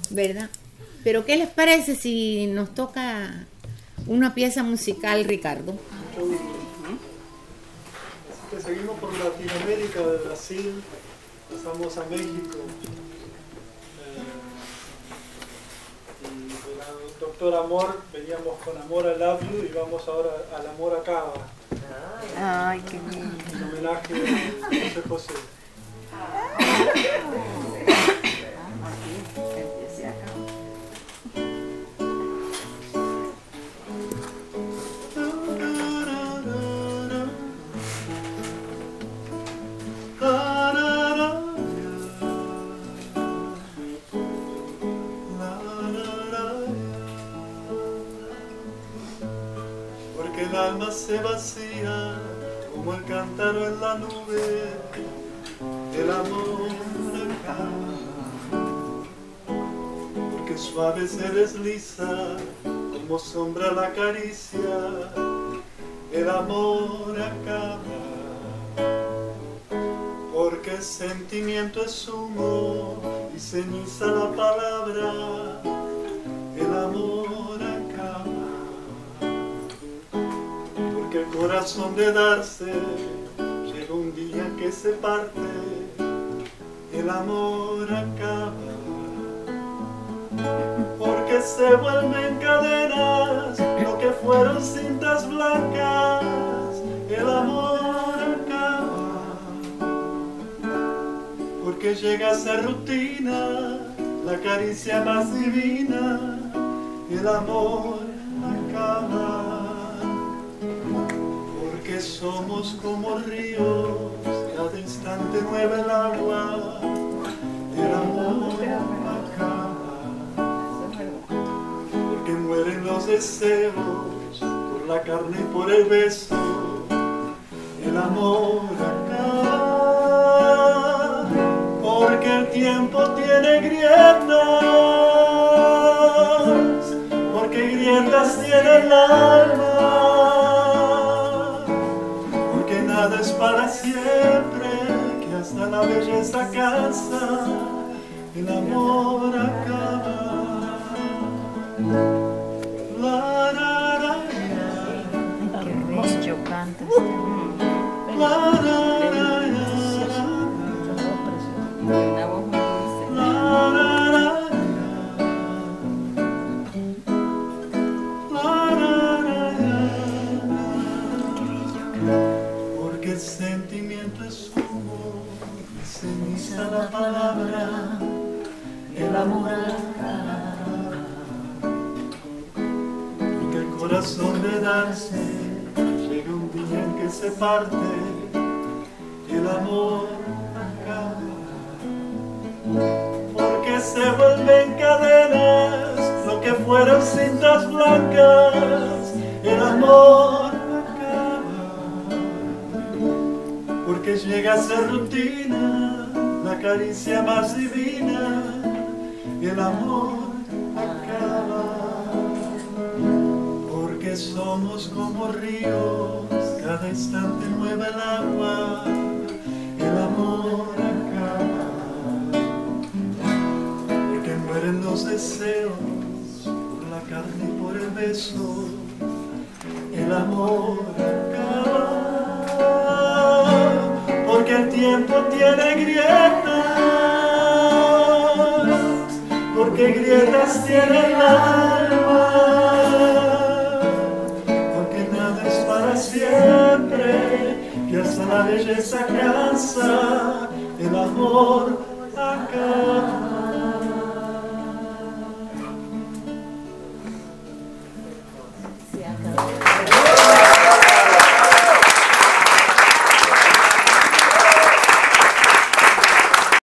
¿verdad? Pero ¿qué les parece si nos toca una pieza musical, Ricardo? Mucho gusto. Así que seguimos por Latinoamérica, de Brasil, pasamos a México. Y de la Doctor Amor veníamos con Amor I Love You y vamos ahora al Amor Acaba. Ay, qué lindo. En homenaje a José José. Porque el alma se vacía como el cántaro en la nube, el amor acaba. Porque suave se desliza como sombra la caricia, el amor acaba. Porque el sentimiento es humo y ceniza la palabra, el amor acaba. Porque el corazón de darse llega un día en que se parte, el amor acaba. Porque se vuelven cadenas lo que fueron cintas blancas, el amor acaba. Porque llega a ser rutina la caricia más divina, el amor acaba. Porque somos como ríos, cada instante mueve el agua, el amor acaba. Porque mueren los deseos por la carne y por el beso, el amor acaba. Porque el tiempo tiene grietas, porque grietas tiene el alma, porque nada es para siempre, que hasta la belleza cansa, el amor acaba. La, la, la, la. Qué bello cantas. La, la, la, la. Una voz muy dulce. La, la, la, la, la, la, la. Porque el sentimiento es humo, ceniza la palabra, el amor acaba. Porque el corazón de darse llega un día en que se parte, el amor acaba. Porque se vuelven cadenas lo que fueron cintas blancas, el amor acaba. Porque llega a ser rutina la caricia más divina, el amor acaba. Porque somos como ríos, cada instante mueve el agua, el amor acaba. Porque mueren los deseos por la carne y por el beso, el amor acaba. Porque el tiempo tiene grietas, porque grietas tiene el alma, porque nada es para siempre, que hasta la belleza cansa, el amor acaba.